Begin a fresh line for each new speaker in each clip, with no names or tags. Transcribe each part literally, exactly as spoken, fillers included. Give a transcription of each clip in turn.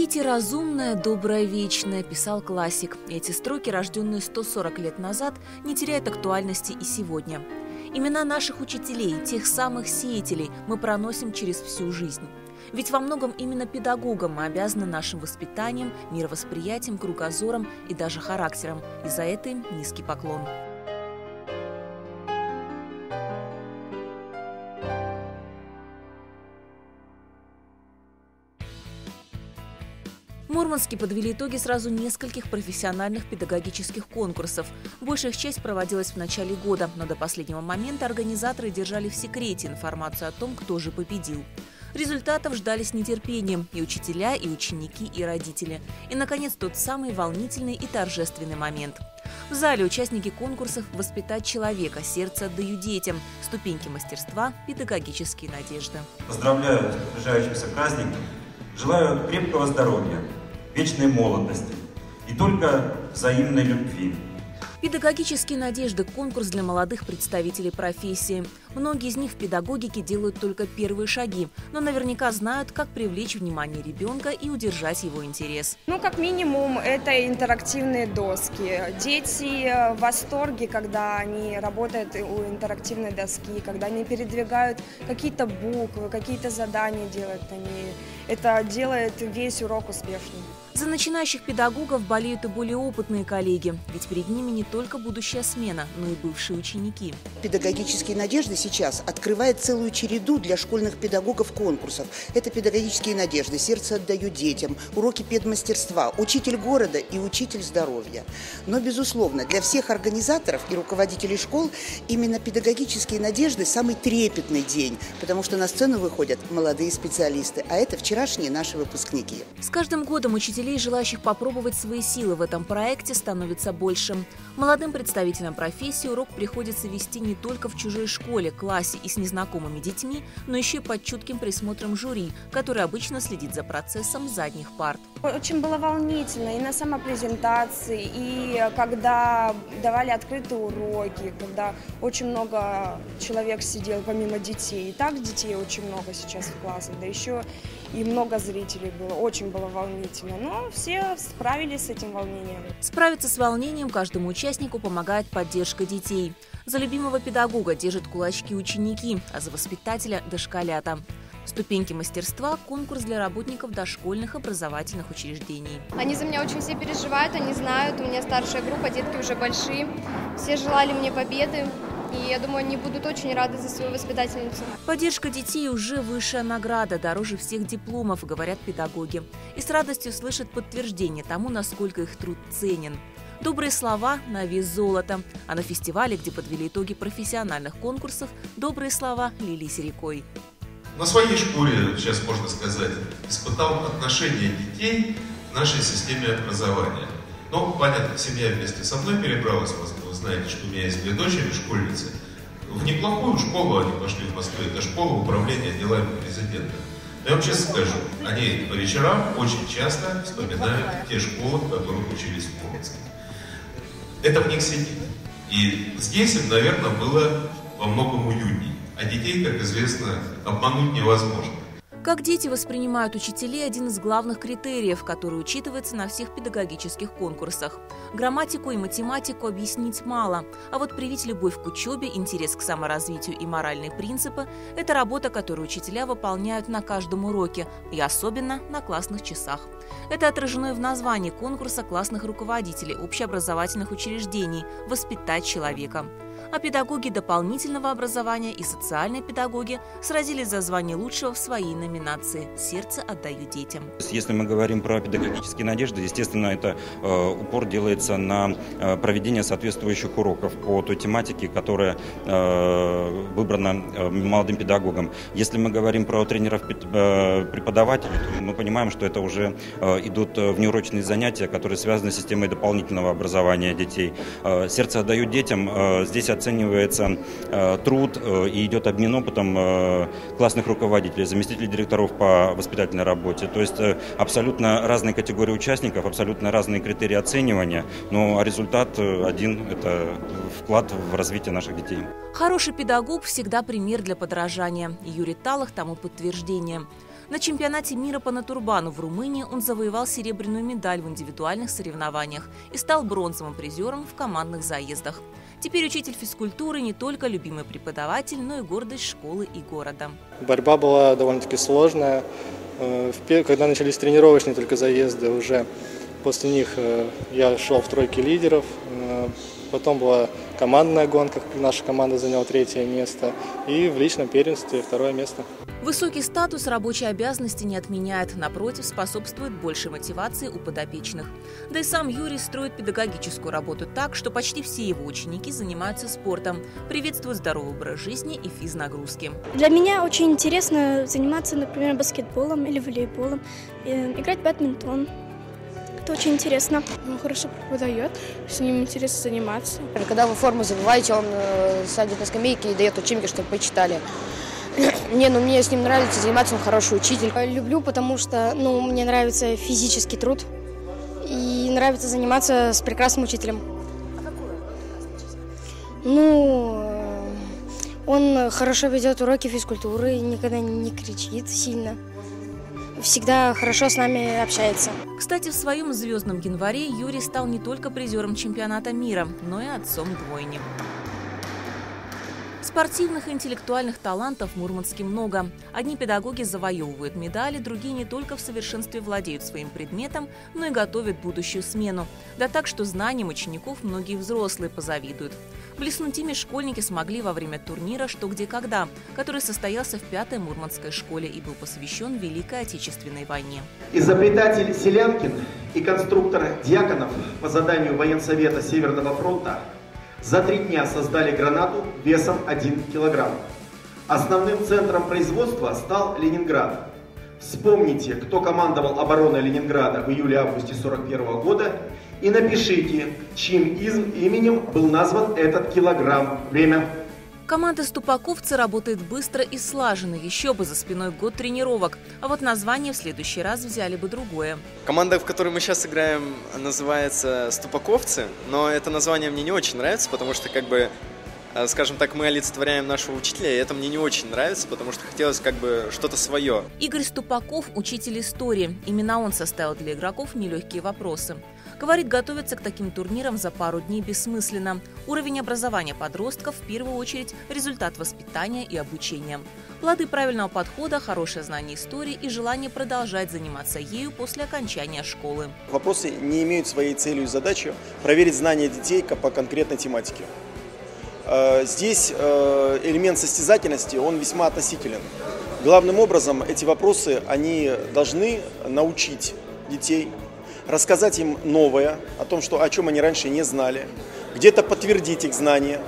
«Живите разумное, доброе, вечное», писал классик. Эти строки, рожденные сто сорок лет назад, не теряют актуальности и сегодня. Имена наших учителей, тех самых сеятелей, мы проносим через всю жизнь. Ведь во многом именно педагогам мы обязаны нашим воспитанием, мировосприятием, кругозором и даже характером. И за это им низкий поклон. В Мурманске подвели итоги сразу нескольких профессиональных педагогических конкурсов. Большая их часть проводилась в начале года, но до последнего момента организаторы держали в секрете информацию о том, кто же победил. Результатов ждали с нетерпением и учителя, и ученики, и родители. И, наконец, тот самый волнительный и торжественный момент. В зале участники конкурсов «Воспитать человека», «Сердце отдаю детям», «Ступеньки мастерства», «Педагогические надежды».
Поздравляю с приближающимся праздником. Желаю крепкого здоровья, вечной молодости и только взаимной любви.
«Педагогические надежды» – конкурс для молодых представителей профессии. Многие из них в педагогике делают только первые шаги, но наверняка знают, как привлечь внимание ребенка и удержать его интерес.
Ну, как минимум, это интерактивные доски. Дети в восторге, когда они работают у интерактивной доски, когда они передвигают какие-то буквы, какие-то задания делают они. Это делает весь урок успешным.
За начинающих педагогов болеют и более опытные коллеги, ведь перед ними не только будущая смена, но и бывшие ученики.
«Педагогические надежды» сейчас открывает целую череду для школьных педагогов конкурсов. Это «Педагогические надежды», «Сердце отдаю детям», уроки педмастерства, «Учитель города» и «Учитель здоровья». Но, безусловно, для всех организаторов и руководителей школ именно «Педагогические надежды» – самый трепетный день, потому что на сцену выходят молодые специалисты, а это вчерашние наши выпускники.
С каждым годом учителей, желающих попробовать свои силы в этом проекте, становится больше. Молодым представителям профессии урок приходится вести не только в чужой школе, классе и с незнакомыми детьми, но еще и под чутким присмотром жюри, который обычно следит за процессом задних парт.
Очень было волнительно и на самопрезентации, и когда давали открытые уроки, когда очень много человек сидел помимо детей. И так детей очень много сейчас в классах, да еще и много зрителей было. Очень было волнительно, но все справились с этим волнением.
Справиться с волнением каждому участнику помогает поддержка детей. За любимого педагога держат кулачки ученики, а за воспитателя – дошколята. «Ступеньки мастерства» – конкурс для работников дошкольных образовательных учреждений.
Они за меня очень все переживают, они знают, у меня старшая группа, детки уже большие, все желали мне победы. И я думаю, они будут очень рады за свою воспитательницу.
Поддержка детей уже высшая награда, дороже всех дипломов, говорят педагоги. И с радостью слышат подтверждение тому, насколько их труд ценен. Добрые слова на вес золота. А на фестивале, где подвели итоги профессиональных конкурсов, добрые слова лились рекой.
На своей шкуре, сейчас можно сказать, испытал отношение детей к нашей системе образования. Но, понятно, семья вместе со мной перебралась в Москву. Вы знаете, что у меня есть две дочери, школьницы. В неплохую школу они пошли в Москве. Это школа управления делами президента. Но я вам честно скажу, они по вечерам очень часто вспоминают те школы, в которых учились в Мурманске. Это в них сидит. И здесь им, наверное, было во многом уютней. А детей, как известно, обмануть невозможно.
Как дети воспринимают учителей – один из главных критериев, который учитывается на всех педагогических конкурсах. Грамматику и математику объяснить мало, а вот привить любовь к учебе, интерес к саморазвитию и моральные принципы – это работа, которую учителя выполняют на каждом уроке и особенно на классных часах. Это отражено и в названии конкурса классных руководителей общеобразовательных учреждений «Воспитать человека». А педагоги дополнительного образования и социальные педагоги сразились за звание лучшего в своей номинации «Сердце отдаю детям».
Если мы говорим про педагогические надежды, естественно, это э, упор делается на э, проведение соответствующих уроков по той тематике, которая э, выбрана э, молодым педагогом. Если мы говорим про тренеров-преподавателей, то мы понимаем, что это уже э, идут внеурочные занятия, которые связаны с системой дополнительного образования детей. Э, «Сердце отдаю детям» э, здесь оценивается э, труд э, и идет обмен опытом э, классных руководителей, заместителей директоров по воспитательной работе. То есть э, абсолютно разные категории участников, абсолютно разные критерии оценивания, но результат один – это вклад в развитие наших детей.
Хороший педагог всегда пример для подражания. И Юрий Талах тому подтверждение. На чемпионате мира по натурбану в Румынии он завоевал серебряную медаль в индивидуальных соревнованиях и стал бронзовым призером в командных заездах. Теперь учитель физкультуры не только любимый преподаватель, но и гордость школы и города.
Борьба была довольно-таки сложная. Когда начались тренировочные только заезды, уже после них я шел в тройке лидеров. Потом была командная гонка, наша команда заняла третье место. И в личном первенстве второе место.
Высокий статус рабочей обязанности не отменяет, напротив, способствует большей мотивации у подопечных. Да и сам Юрий строит педагогическую работу так, что почти все его ученики занимаются спортом, приветствуют здоровый образ жизни и физнагрузки.
Для меня очень интересно заниматься, например, баскетболом или волейболом, играть в бадминтон. Это очень интересно.
Он хорошо преподает, с ним интересно заниматься.
Когда вы форму забываете, он э, садит на скамейке и дает учебники, чтобы почитали. Не, ну мне с ним нравится заниматься, он хороший учитель.
Люблю, потому что ну, мне нравится физический труд и нравится заниматься с прекрасным учителем. А какой он? Ну, он хорошо ведет уроки физкультуры, никогда не кричит сильно. Всегда хорошо с нами общается.
Кстати, в своем звездном январе Юрий стал не только призером чемпионата мира, но и отцом двойни. Спортивных и интеллектуальных талантов в Мурманске много. Одни педагоги завоевывают медали, другие не только в совершенстве владеют своим предметом, но и готовят будущую смену. Да так, что знаниям учеников многие взрослые позавидуют. Блеснуть ими школьники смогли во время турнира «Что, где, когда», который состоялся в пятой Мурманской школе и был посвящен Великой Отечественной войне.
Изобретатель Селянкин и конструктор Дьяконов по заданию Военсовета Северного фронта за три дня создали гранату весом один килограмм. Основным центром производства стал Ленинград. Вспомните, кто командовал обороной Ленинграда в июле-августе сорок первого года и напишите, чьим именем был назван этот килограмм. Время.
Команда «Ступаковцы» работает быстро и слаженно, еще бы за спиной год тренировок. А вот название в следующий раз взяли бы другое.
Команда, в которой мы сейчас играем, называется «Ступаковцы», но это название мне не очень нравится, потому что, как бы, скажем так, мы олицетворяем нашего учителя, и это мне не очень нравится, потому что хотелось как бы что-то свое.
Игорь Ступаков – учитель истории. Именно он составил для игроков нелегкие вопросы. Говорит, готовиться к таким турнирам за пару дней бессмысленно. Уровень образования подростков в первую очередь результат воспитания и обучения. Плоды правильного подхода, хорошее знание истории и желание продолжать заниматься ею после окончания школы.
Вопросы не имеют своей целью и задачей проверить знания детей по конкретной тематике. Здесь элемент состязательности, он весьма относителен. Главным образом эти вопросы, они должны научить детей, рассказать им новое, о том, что, о чем они раньше не знали, где-то подтвердить их знания,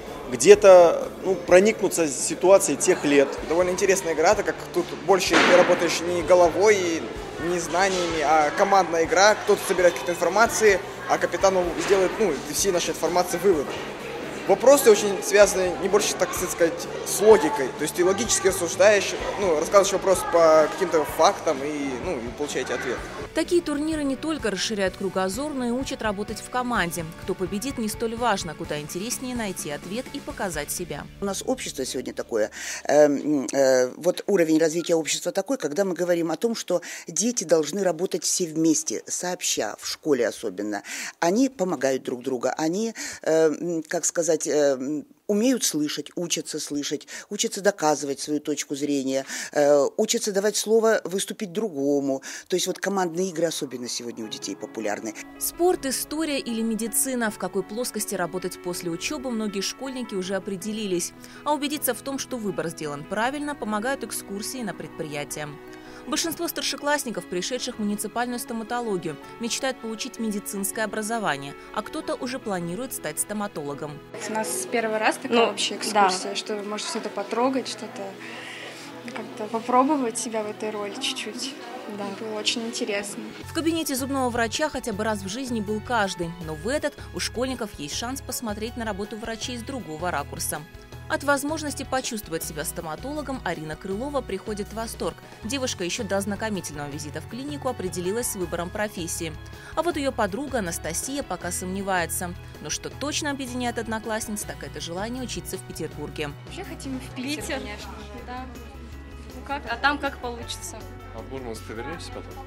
где-то ну, проникнуться ситуацией тех лет.
Довольно интересная игра, так как тут больше ты работаешь не головой, не знаниями, а командная игра. Кто-то собирает какие-то информации, а капитан сделает ну, все наши информации выводы. Вопросы очень связаны не больше, так сказать, с логикой. То есть ты логически рассуждаешь, ну, рассказываешь вопрос по каким-то фактам и, ну, и получаете ответ.
Такие турниры не только расширяют кругозор, но и учат работать в команде. Кто победит, не столь важно, куда интереснее найти ответ и показать себя.
У нас общество сегодня такое, э, э, вот уровень развития общества такой, когда мы говорим о том, что дети должны работать все вместе, сообща, в школе особенно. Они помогают друг другу, они, э, как сказать, э, умеют слышать, учатся слышать, учатся доказывать свою точку зрения, э, учатся давать слово выступить другому. То есть вот командные игры особенно сегодня у детей популярны.
Спорт, история или медицина. В какой плоскости работать после учебы многие школьники уже определились. А убедиться в том, что выбор сделан правильно, помогают экскурсии на предприятия. Большинство старшеклассников, пришедших в муниципальную стоматологию, мечтают получить медицинское образование, а кто-то уже планирует стать стоматологом.
У нас первый раз такая ну, вообще экскурсия, да. Что может что-то потрогать, что-то как-то попробовать себя в этой роли чуть-чуть. Да, было очень интересно.
В кабинете зубного врача хотя бы раз в жизни был каждый, но в этот у школьников есть шанс посмотреть на работу врачей с другого ракурса. От возможности почувствовать себя стоматологом Арина Крылова приходит в восторг. Девушка еще до ознакомительного визита в клинику определилась с выбором профессии. А вот ее подруга Анастасия пока сомневается. Но что точно объединяет одноклассниц, так это желание учиться в Петербурге.
Вообще хотим в Питер, конечно. Да.
как, а там как получится.
А в Мурманск ты вернешься потом?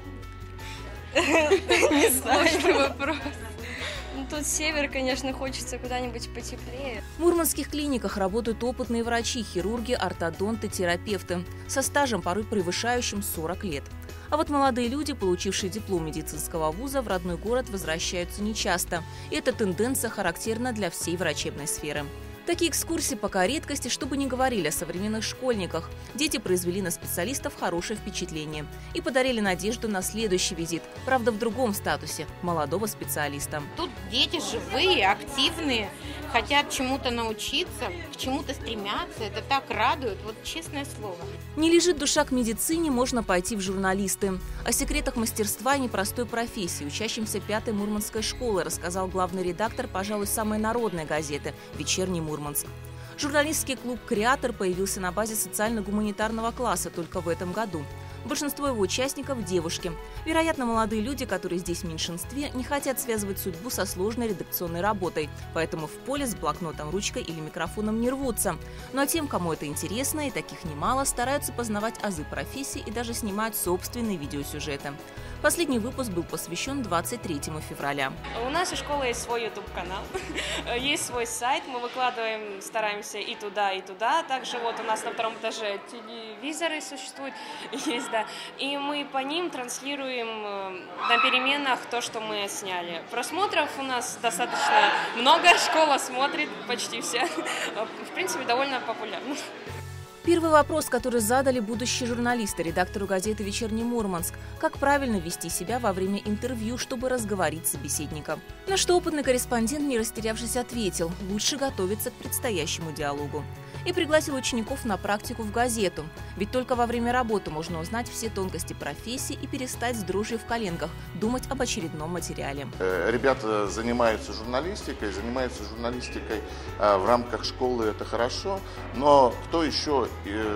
Не знаю. Сложный вопрос. Ну, тут север, конечно, хочется куда-нибудь потеплее.
В мурманских клиниках работают опытные врачи, хирурги, ортодонты, терапевты со стажем, порой превышающим сорок лет. А вот молодые люди, получившие диплом медицинского вуза, в родной город возвращаются нечасто. И эта тенденция характерна для всей врачебной сферы. Такие экскурсии пока редкости, чтобы не говорили о современных школьниках. Дети произвели на специалистов хорошее впечатление и подарили надежду на следующий визит, правда в другом статусе – молодого специалиста.
Тут дети живые, активные, хотят чему-то научиться, к чему-то стремятся. Это так радует, вот честное слово.
Не лежит душа к медицине, можно пойти в журналисты. О секретах мастерства и непростой профессии учащимся пятой мурманской школы рассказал главный редактор, пожалуй, самой народной газеты «Вечерний Мурманск». Журналистский клуб «Креатор» появился на базе социально-гуманитарного класса только в этом году. Большинство его участников – девушки. Вероятно, молодые люди, которые здесь в меньшинстве, не хотят связывать судьбу со сложной редакционной работой, поэтому в поле с блокнотом, ручкой или микрофоном не рвутся. Ну а тем, кому это интересно, и таких немало, стараются познавать азы профессии и даже снимают собственные видеосюжеты. Последний выпуск был посвящен двадцать третьему февраля.
У нас у школы есть свой ютуб-канал, есть свой сайт, мы выкладываем, стараемся и туда, и туда. Также вот у нас на втором этаже телевизоры существуют, есть, да, и мы по ним транслируем на переменах то, что мы сняли. Просмотров у нас достаточно много, школа смотрит почти все, в принципе, довольно популярно.
Первый вопрос, который задали будущие журналисты редактору газеты «Вечерний Мурманск» – как правильно вести себя во время интервью, чтобы разговорить собеседника. На что опытный корреспондент, не растерявшись, ответил – лучше готовиться к предстоящему диалогу. И пригласил учеников на практику в газету. Ведь только во время работы можно узнать все тонкости профессии и перестать с дрожью в коленках думать об очередном материале.
Ребята занимаются журналистикой, занимаются журналистикой в рамках школы, это хорошо, но кто еще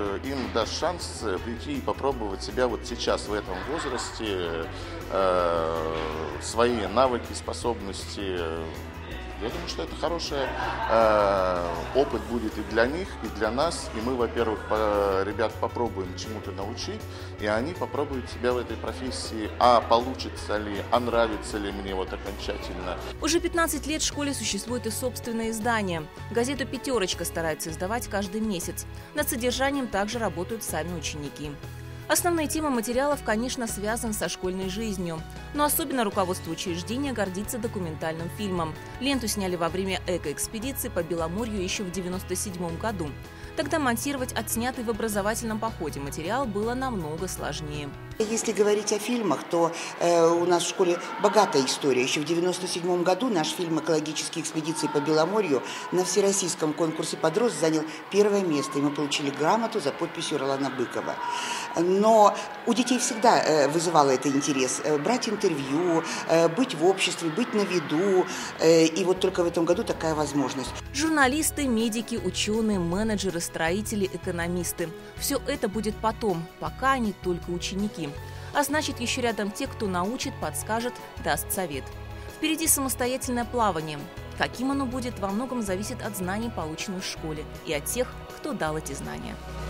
им даст шанс прийти и попробовать себя вот сейчас, в этом возрасте, свои навыки, способности. Я думаю, что это хороший э, опыт будет и для них, и для нас. И мы, во-первых, по, ребят попробуем чему-то научить, и они попробуют себя в этой профессии. А получится ли, а нравится ли мне вот окончательно.
Уже пятнадцать лет в школе существует и собственное издание. Газету «Пятерочка» старается издавать каждый месяц. Над содержанием также работают сами ученики. Основная тема материалов, конечно, связана со школьной жизнью. Но особенно руководство учреждения гордится документальным фильмом. Ленту сняли во время экоэкспедиции по Беломорью еще в девяносто седьмом году. Тогда монтировать отснятый в образовательном походе материал было намного сложнее.
Если говорить о фильмах, то э, у нас в школе богатая история. Еще в девяносто седьмом году наш фильм «Экологические экспедиции по Беломорью» на всероссийском конкурсе «Подрос» занял первое место, и мы получили грамоту за подписью Ролана Быкова. Но у детей всегда э, вызывало это интерес э, брать интервью, э, быть в обществе, быть на виду. Э, и вот только в этом году такая возможность.
Журналисты, медики, ученые, менеджеры, строители, экономисты. Все это будет потом, пока они только ученики. А значит, еще рядом те, кто научит, подскажет, даст совет. Впереди самостоятельное плавание. Каким оно будет, во многом зависит от знаний, полученных в школе, и от тех, кто дал эти знания.